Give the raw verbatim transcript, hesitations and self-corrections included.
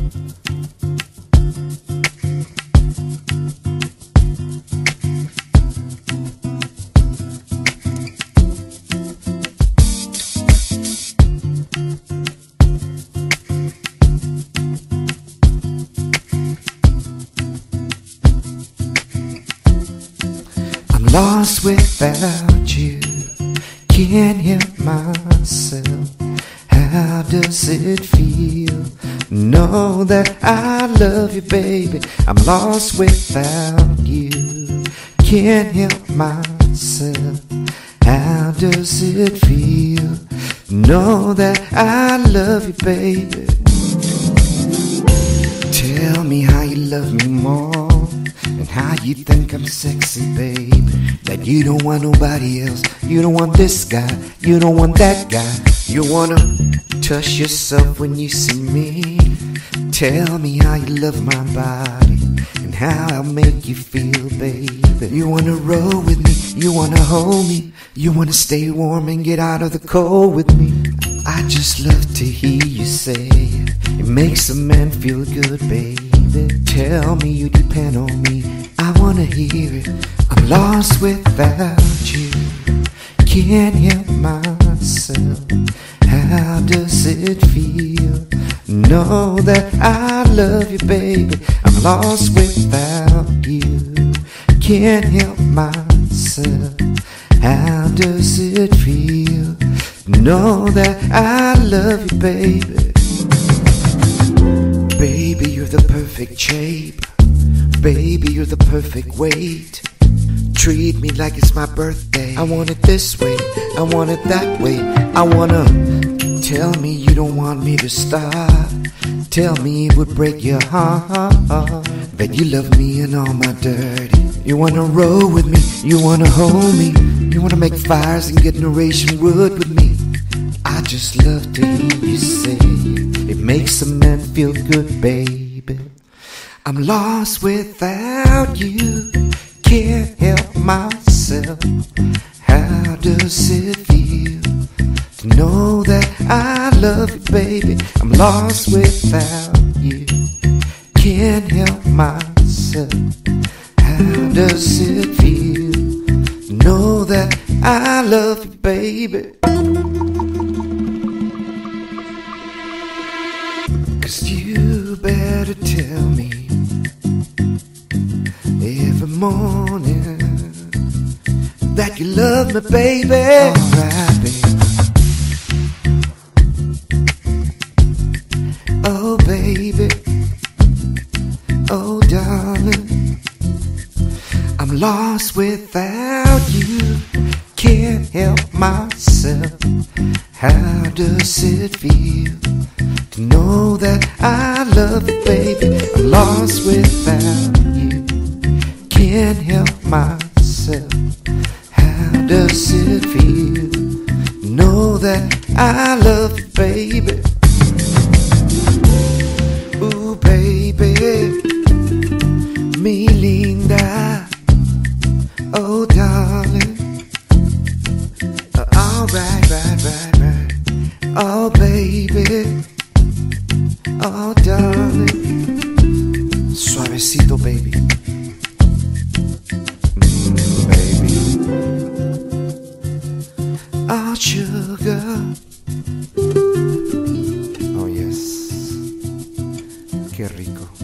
Lost without you, can't help myself. How does it feel? Know that I love you, baby. I'm lost without you, can't help myself. How does it feel? Know that I love you, baby. Tell me how you love me more, and how you think I'm sexy, baby. That you don't want nobody else. You don't want this guy, you don't want that guy. You wanna touch yourself when you see me. Tell me how you love my body, and how I'll make you feel, baby. You wanna roll with me, you wanna hold me, you wanna stay warm and get out of the cold with me. I just love to hear you say it. It makes a man feel good, baby. Tell me you depend on me, I wanna hear it. I'm lost without you, can't help myself. How does it feel? Know that I love you, baby. I'm lost without you, can't help myself. How does it feel? Know that I love you, baby. Baby, you're the perfect shape. Baby, you're the perfect weight. Treat me like it's my birthday. I want it this way, I want it that way. I wanna. Tell me you don't want me to stop. Tell me it would break your heart that you love me and all my dirty. You wanna roll with me, you wanna hold me, you wanna make fires and get narration wood with me. I just love to hear you say it. It makes a man feel good, baby. I'm lost without you, can't help myself. How does it feel to know that I love you, baby? I'm lost without you, can't help myself. How does it feel to know that I love you, baby? 'Cause you better tell me every morning that you love me, baby. Alright, baby. Oh, baby. Oh, darling. I'm lost without you, can't help myself. How does it feel to know that I love you, baby? I'm lost without you, can't help myself. How does it feel to know that I love you, baby? Ooh, baby, mi linda, oh darling. Uh, all right, right, right, right. Oh, baby, oh darling. Suavecito, baby. Mm, baby. Oh, sugar. Oh, yes. Qué rico.